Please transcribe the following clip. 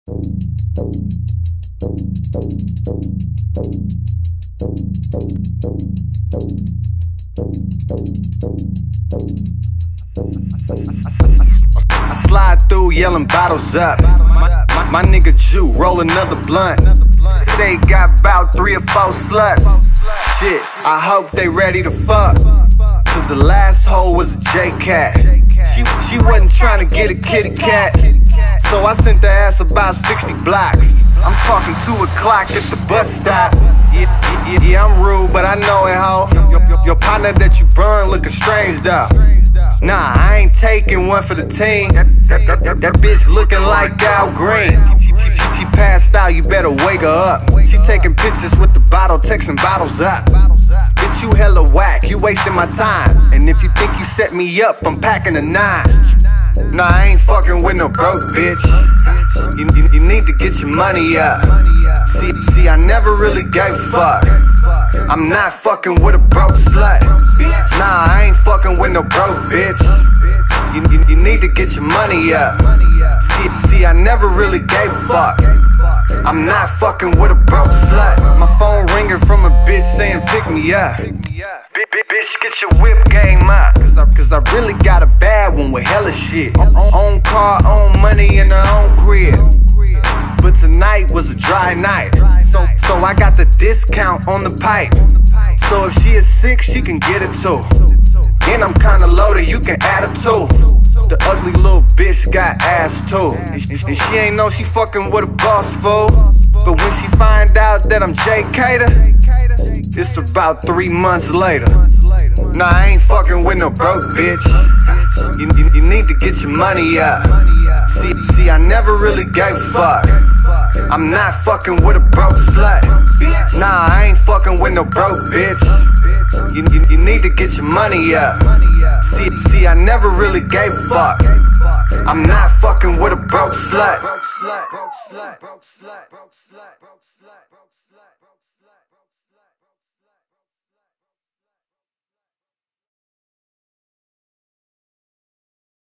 I slide through yelling bottles up. My nigga Jew roll another blunt. Say got about 3 or 4 sluts. Shit, I hope they ready to fuck. Cause the last hoe was a J-Cat. She wasn't trying to get a kitty cat. So I sent the ass about 60 blocks. I'm talking 2 o'clock at the bus stop. Yeah, I'm rude, but I know it, ho. Your partner that you burn looking strange, though. Nah, I ain't taking one for the team. That bitch looking like Al Green. She passed out, you better wake her up. She taking pictures with the bottle, texting bottles up. Bitch, you hella whack, you wasting my time. And if you think you set me up, I'm packing a 9. Nah, I ain't fucking with no broke bitch. You need to get your money up. See, I never really gave a fuck. I'm not fucking with a broke slut. Nah, I ain't fucking with no broke bitch. You need to get your money up. See, I never really gave a fuck. I'm not fucking with a broke slut. My phone ringing from a bitch saying pick me up. Bitch, get your whip game up. Cause I really got a bad one with hella shit. Own car, own money, in her own crib. But tonight was a dry night. So I got the discount on the pipe. So if she is sick, she can get it too. And I'm kinda loaded, you can add her too. The ugly little bitch got ass too. And she ain't know she fucking with a boss fool. But when she find out that I'm Jay Cater, it's about 3 months later. Nah, I ain't fucking with no broke bitch. You need to get your money up. See, I never really gave a fuck. I'm not fucking with a broke slut. Nah, I ain't fucking with no broke bitch. You need to get your money up. See, I never really gave a fuck. I'm not fucking with a broke slut.